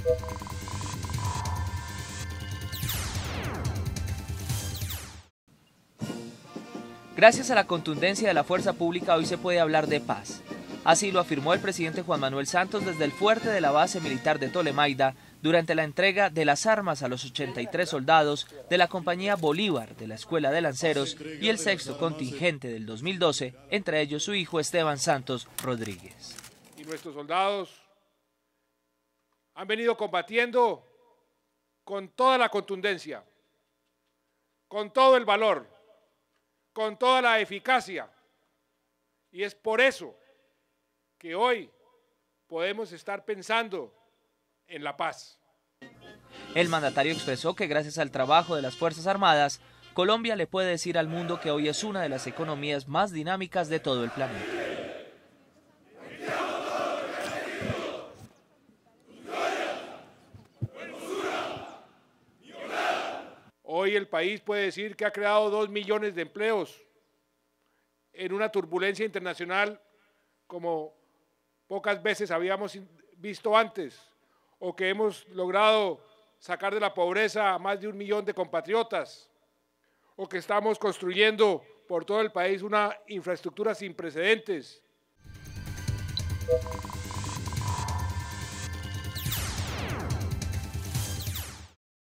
Gracias a la contundencia de la fuerza pública hoy se puede hablar de paz. Así lo afirmó el presidente Juan Manuel Santos desde el fuerte de la base militar de Tolemaida durante la entrega de las armas a los 83 soldados de la compañía Bolívar de la Escuela de Lanceros y el sexto contingente del 2012, entre ellos su hijo Esteban Santos Rodríguez. Y nuestros soldados han venido combatiendo con toda la contundencia, con todo el valor, con toda la eficacia, y es por eso que hoy podemos estar pensando en la paz. El mandatario expresó que gracias al trabajo de las Fuerzas Armadas, Colombia le puede decir al mundo que hoy es una de las economías más dinámicas de todo el planeta. Hoy el país puede decir que ha creado 2 millones de empleos en una turbulencia internacional como pocas veces habíamos visto antes, o que hemos logrado sacar de la pobreza a más de 1 millón de compatriotas, o que estamos construyendo por todo el país una infraestructura sin precedentes.